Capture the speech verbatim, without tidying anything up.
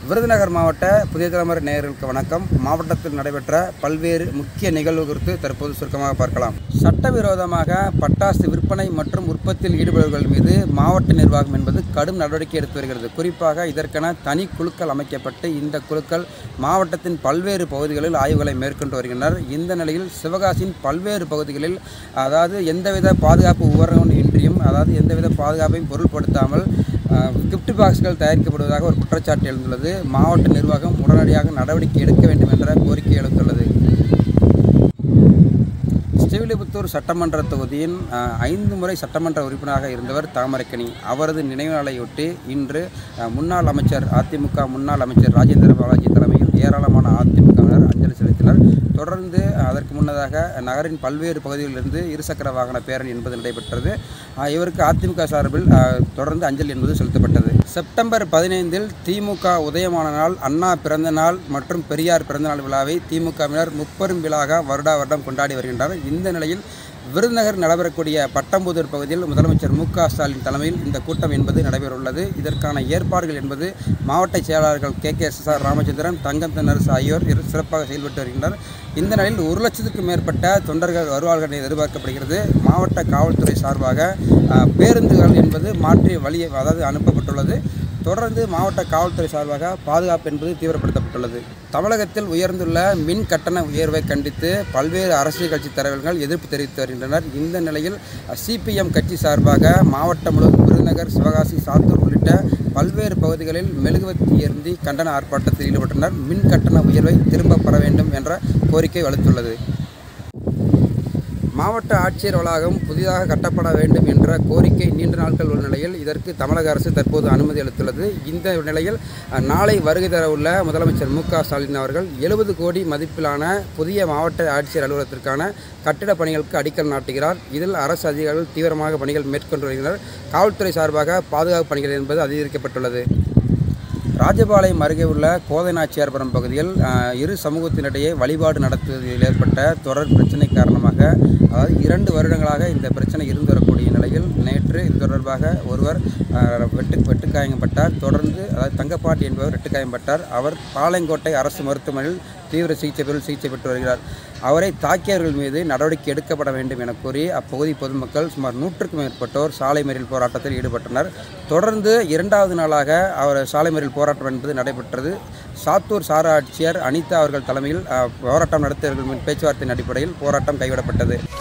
விருதுநகர் மாவட்ட புதிய தலைமுறை நேயர்களுக்கு வணக்கம். மாவட்டத்தில் நடைபெற்ற பல்வேறு முக்கிய நிகழ்வு குறித்து தற்போது சுருக்கமாக பார்க்கலாம். சட்டவிரோதமாக பட்டாசு விற்பனை மற்றும் உற்பத்தியில் ஈடுபடுபவர்கள் மீது மாவட்ட நிர்வாகம் என்பது கடும் நடவடிக்கை எடுத்து வருகிறது. குறிப்பாக இதற்கென தனி குழுக்கள் அமைக்கப்பட்டு இந்த குழுக்கள் மாவட்டத்தின் பல்வேறு பகுதிகளில் ஆய்வுகளை மேற்கொண்டு வருகின்றனர். இந்த நிலையில் சிவகாசியின் பல்வேறு பகுதிகளில் அதாவது எந்தவித பாதுகாப்பு உபகரணம் இன்றியும் அதாவது எந்தவித பாதுகாப்பையும் பொருட்படுத்தாமல் கிஃப்ட் பாக்ஸ்கள் தயாரிக்கப்படுவதாக ஒரு குற்றச்சாட்டு எழுந்துள்ளது. மாவட்ட நிர்வாகம் உடனடியாக நடவடிக்கை எடுக்க வேண்டும் என்ற கோரிக்கை எழுந்துள்ளது. ஸ்ரீவில்லிபுத்தூர் சட்டமன்ற தொகுதியின் ஐந்து முறை சட்டமன்ற உறுப்பினராக இருந்தவர் தாமரைக்கனி. அவரது நினைவு நாளையொட்டி இன்று முன்னாள் அமைச்சர் அதிமுக முன்னாள் அமைச்சர் ராஜேந்திர பாலாஜி தலைமையில் ஏராளமான அதிமுகவினர் அஞ்சலி செலுத்தினர். தொடர்ந்து அதற்கு முன்னதாக நகரின் பல்வேறு பகுதிகளிலிருந்து இருசக்கர வாகன பேரணி என்பது நடைபெற்றது. இவருக்கு அதிமுக சார்பில் தொடர்ந்து அஞ்சலி என்பது செலுத்தப்பட்டது. செப்டம்பர் பதினைந்தில் திமுக உதயமான நாள், அண்ணா பிறந்த நாள் மற்றும் பெரியார் பிறந்தநாள் விழாவை திமுகவினர் முப்பெரும் விழாக வருடா வருடம் கொண்டாடி வருகின்றனர். இந்த நிலையில் விருதுநகர் நடைபெறக்கூடிய பட்டம்புதூர் பகுதியில் முதலமைச்சர் மு க ஸ்டாலின் தலைமையில் இந்த கூட்டம் என்பது நடைபெறவுள்ளது. இதற்கான ஏற்பாடுகள் என்பது மாவட்ட செயலாளர்கள் K K S S R Ramachandran, Thangam Thennarasu ஆகியோர் சிறப்பாக செயல்பட்டு வருகின்றனர். இந்த நிலையில் ஒரு லட்சத்துக்கும் மேற்பட்ட தொண்டர்கள் வருவார்கள் என எதிர்பார்க்கப்படுகிறது. மாவட்ட காவல்துறை சார்பாக பேருந்துகள் என்பது மாற்றி வழி அதாவது அனுப்பப்பட்டுள்ளது. தொடர்ந்து மாவட்ட காவல்துறை சார்பாக பாதுகாப்பு என்பது தீவிரப்படுத்தப்பட்டுள்ளது. தமிழகத்தில் உயர்ந்துள்ள மின் கட்டண உயர்வை கண்டித்து பல்வேறு அரசியல் கட்சி தலைவர்கள் எதிர்ப்பு தெரிவித்து வருகின்றனர். இந்த நிலையில் சி பி எம் கட்சி சார்பாக மாவட்டம் முழுவதும் விருதுநகர், சிவகாசி, சாத்தூர் உள்ளிட்ட பல்வேறு பகுதிகளில் மெழுகுவர்த்தி ஏந்தி கண்டன ஆர்ப்பாட்டத்தில் ஈடுபட்டனர். மின் கட்டண உயர்வை திரும்பப் பெற வேண்டும் என்ற கோரிக்கை வலுத்துள்ளது. மாவட்ட ஆட்சியர் வளாகம் புதிதாக கட்டப்பட வேண்டும் என்ற கோரிக்கை நீண்ட நாட்கள் உள்ள நிலையில் இதற்கு தமிழக அரசு தற்போது அனுமதி அளித்துள்ளது. இந்த நிலையில் நாளை வருகை தர உள்ள முதலமைச்சர் மு க ஸ்டாலின் அவர்கள் எழுபது கோடி மதிப்பிலான புதிய மாவட்ட ஆட்சியர் அலுவலகத்திற்கான கட்டிடப் பணிகளுக்கு அடிக்கல் நாட்டுகிறார். இதில் அரசு அதிகாரிகள் தீவிரமாக பணிகள் மேற்கொண்டு வருகின்றனர். காவல்துறை சார்பாக பாதுகாப்பு பணிகள் என்பது அதிகரிக்கப்பட்டுள்ளது. ராஜபாளையம் அருகே உள்ள கோதைநாச்சியார்புரம் பகுதியில் இரு சமூகத்தினிடையே வழிபாடு நடத்துவதில் ஏற்பட்ட தொடர் பிரச்சனை காரணமாக அதாவது இரண்டு வருடங்களாக இந்த பிரச்சனை இருந்து வரக்கூடிய நிலையில் நேற்று இது தொடர்பாக ஒருவர் வெட்டு வெட்டுக்காயப்பட்டார். தொடர்ந்து அதாவது தங்கப்பாட்டி என்பவர் வெட்டுக்காயப்பட்டார். அவர் பாளையங்கோட்டை அரசு மருத்துவமனையில் தீவிர சிகிச்சை பெறும் சிகிச்சை பெற்று வருகிறார். அவரை தாக்கியவர்கள் மீது நடவடிக்கை எடுக்கப்பட வேண்டும் என கூறி அப்பகுதி பொதுமக்கள் சுமார் நூற்றுக்கும் மேற்பட்டோர் சாலை மறியல் போராட்டத்தில் ஈடுபட்டனர். தொடர்ந்து இரண்டாவது நாளாக அவர் சாலை மறியல் போராட்டம் என்பது நடைபெற்றது. சாத்தூர் சார ஆட்சியர் அனிதா அவர்கள் தலைமையில் போராட்டம் நடத்தியவர்கள் பேச்சுவார்த்தையின் அடிப்படையில் போராட்டம் கைவிடப்பட்டது.